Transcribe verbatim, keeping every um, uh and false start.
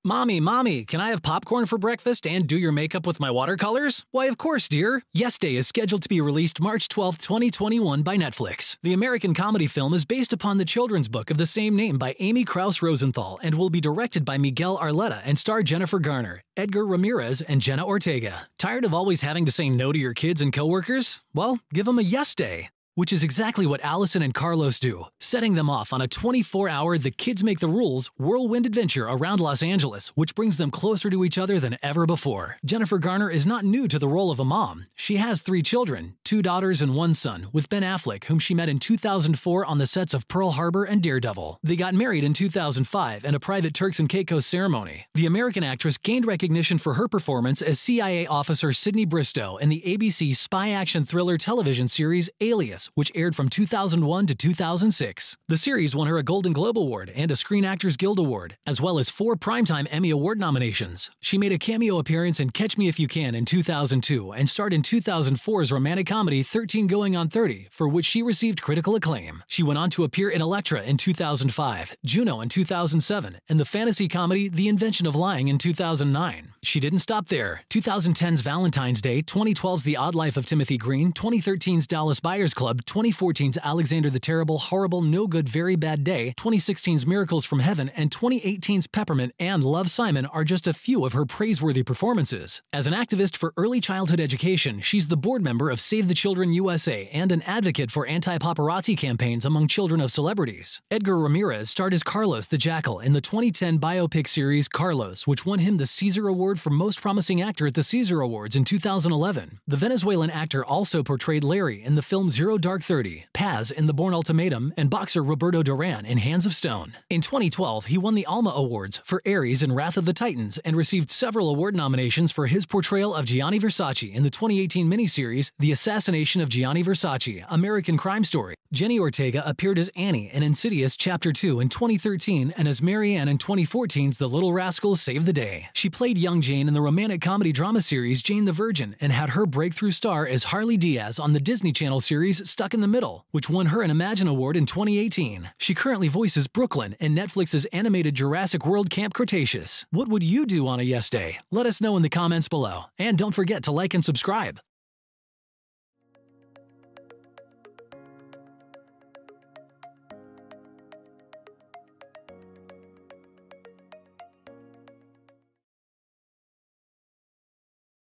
Mommy, mommy, can I have popcorn for breakfast and do your makeup with my watercolors? Why, of course, dear. Yes Day is scheduled to be released March twelfth, twenty twenty-one by Netflix. The American comedy film is based upon the children's book of the same name by Amy Krouse Rosenthal and will be directed by Miguel Arleta and star Jennifer Garner, Edgar Ramirez, and Jenna Ortega. Tired of always having to say no to your kids and coworkers? Well, give them a Yes Day. Which is exactly what Allison and Carlos do, setting them off on a twenty-four hour The Kids Make the Rules whirlwind adventure around Los Angeles, which brings them closer to each other than ever before. Jennifer Garner is not new to the role of a mom. She has three children, two daughters and one son, with Ben Affleck, whom she met in two thousand four on the sets of Pearl Harbor and Daredevil. They got married in two thousand five in a private Turks and Caicos ceremony. The American actress gained recognition for her performance as C I A officer Sydney Bristow in the A B C spy action thriller television series Alias, which aired from two thousand one to two thousand six. The series won her a Golden Globe Award and a Screen Actors Guild Award, as well as four Primetime Emmy Award nominations. She made a cameo appearance in Catch Me If You Can in two thousand two and starred in two thousand four's romantic comedy thirteen Going on thirty, for which she received critical acclaim. She went on to appear in Elektra in two thousand five, Juno in two thousand seven, and the fantasy comedy The Invention of Lying in two thousand nine. She didn't stop there. twenty ten's Valentine's Day, twenty twelve's The Odd Life of Timothy Green, twenty thirteen's Dallas Buyers Club, twenty fourteen's Alexander the Terrible, Horrible, No Good, Very Bad Day, twenty sixteen's Miracles from Heaven, and twenty eighteen's Peppermint and Love, Simon are just a few of her praiseworthy performances. As an activist for early childhood education, she's the board member of Save the Children U S A and an advocate for anti-paparazzi campaigns among children of celebrities. Edgar Ramirez starred as Carlos the Jackal in the twenty ten biopic series Carlos, which won him the César Award for Most Promising Actor at the César Awards in two thousand eleven. The Venezuelan actor also portrayed Larry in the film Zero Dark Thirty, Paz in The Bourne Ultimatum, and boxer Roberto Duran in Hands of Stone. In twenty twelve, he won the Alma Awards for Ares in Wrath of the Titans and received several award nominations for his portrayal of Gianni Versace in the twenty eighteen miniseries The Assassination of Gianni Versace, American Crime Story. Jenna Ortega appeared as Annie in Insidious Chapter two in twenty thirteen and as Marianne in twenty fourteen's The Little Rascals Save the Day. She played young Jane in the romantic comedy drama series Jane the Virgin and had her breakthrough star as Harley Diaz on the Disney Channel series Stuck in the Middle, which won her an Imagine Award in twenty eighteen. She currently voices Brooklyn in Netflix's animated Jurassic World Camp Cretaceous. What would you do on a Yes Day? Let us know in the comments below. And don't forget to like and subscribe.